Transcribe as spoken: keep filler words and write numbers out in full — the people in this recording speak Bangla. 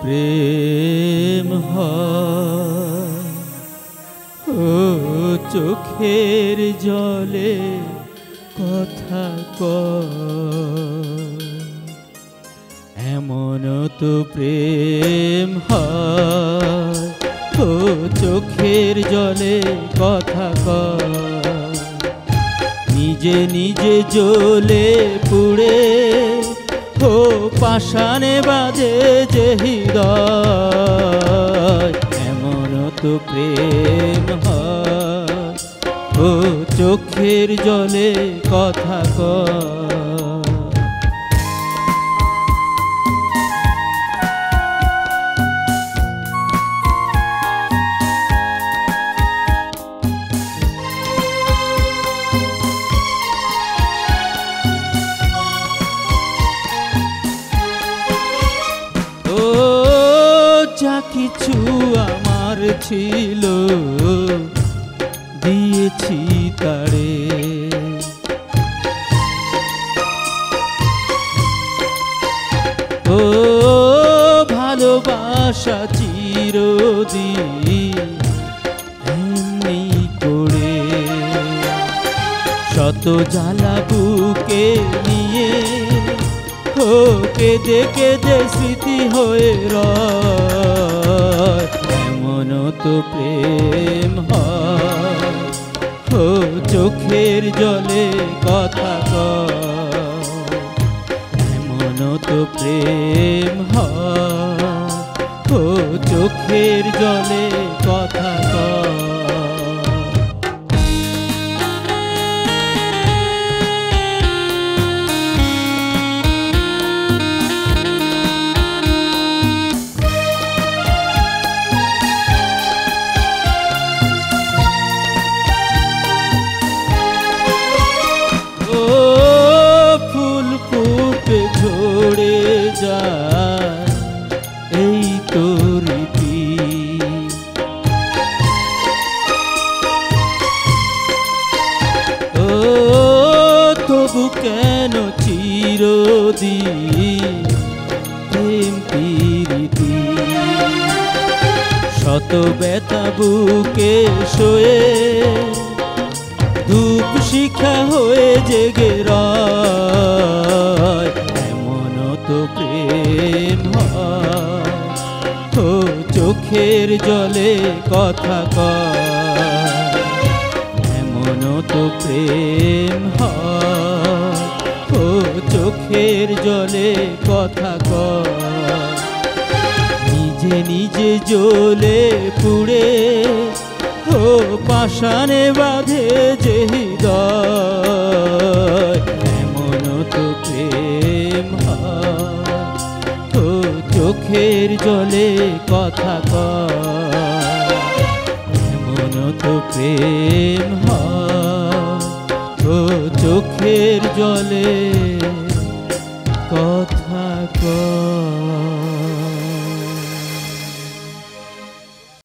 প্রেম হয় ও চোখের জলে কথা কয়, এমন তো প্রেম হয় ও চোখের জলে কথা কয়, নিজে নিজে জ্বলে পুড়ে ও পাষাণে বাঁধে যে হৃদয়, এমন তো প্রেম হয় ও চোখের জলে কথা কয়। যা কিছু আমার ছিল দিয়েছি তারে, ও ভালোবাসা চিরদিন এমনি করে, শত জ্বালা বুকে নিয়ে ও কেঁদে কেঁদে স্মৃতি হয়ে রয়, এমন তো প্রেম হয় ও চোখের জলে কথা কয়, এমন তো প্রেম হয় ও চোখের জলে কথা কয়। ঝরে যায় এই তো রীতি, ও তবু কেন চিরদিন প্রেম প্রীতি, শত ব্যথা বুকে শোয়ে ধূপ শিখা হয়ে জেগে রয়, এমন তো প্রেম হয় ও চোখের জলে কথা কয়, এমন তো প্রেম হয় ও চোখের জলে কথা কয়, নিজে নিজে জ্বলে পুড়ে ও পাষাণে বাঁধে যে হৃদয়, এমন তো প্রেম হয় ও চোখের জলে কথা কয়, এমন তো প্রেম হয় ও চোখের জলে কথা কয়।